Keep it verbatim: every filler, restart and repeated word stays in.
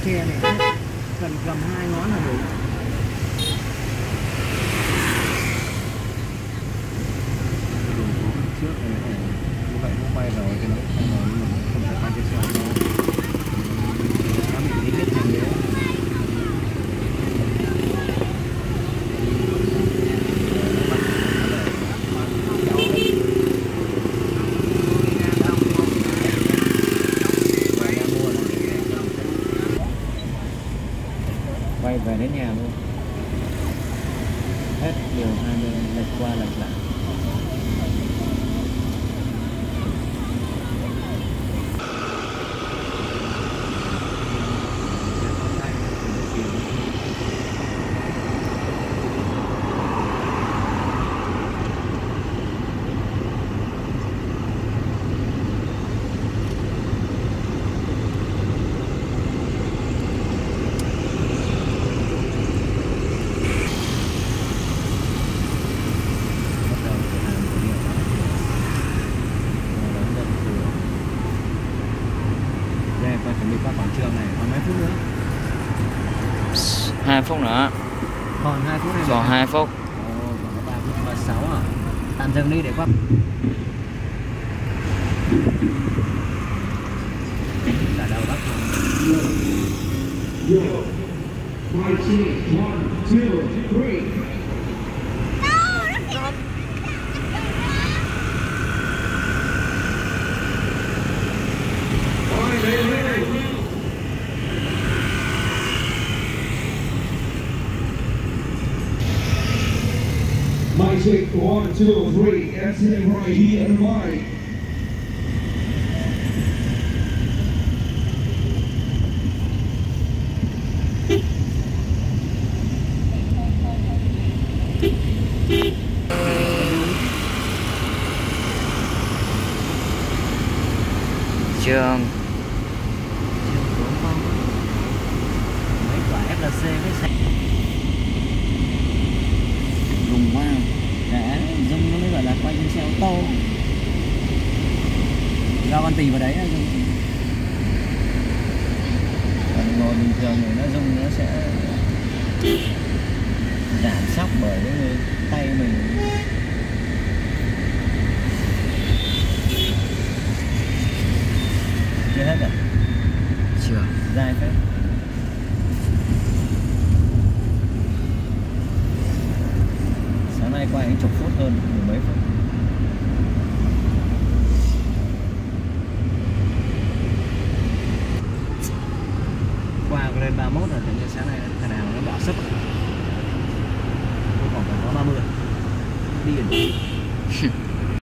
che này, cần cầm hai ngón là đủ. Trước này như vậy nó quay rồi thì nó không rồi, nhưng mà không phải quay trên xe đâu. Nó bị lý kết thành đấy. Quay về đến nhà luôn. Hết điều hai mươi lệch qua lệch lại. Quay chuẩn bị qua quảng trường này, còn mấy phút nữa? hai phút nữa. Còn hai phút này. Còn hai phút. Ồ, còn có ba phút ba mươi sáu à? Tạm dừng đi để qua. Cả đầu bắt rồi. One, two, three. Mic check, one, two, three, exit right here and right. Trường Mấy quả ép lờ xê với xe rùng quá. đã dưng nó mới gọi là quay trên xe ô tô. Do con tì vào đấy dưng. Còn ngồi bình thường thì nó rung nó sẽ giảm sóc bởi cái tay mình. Chưa hết rồi. Chưa. Dài phết. Sáng nay quay chục phút hơn, mười mấy phút. Qua lên ba mươi mốt rồi, tự nhiên sáng nay thằng nào nó bỏ sức. Còn phải có ba mươi. Điên.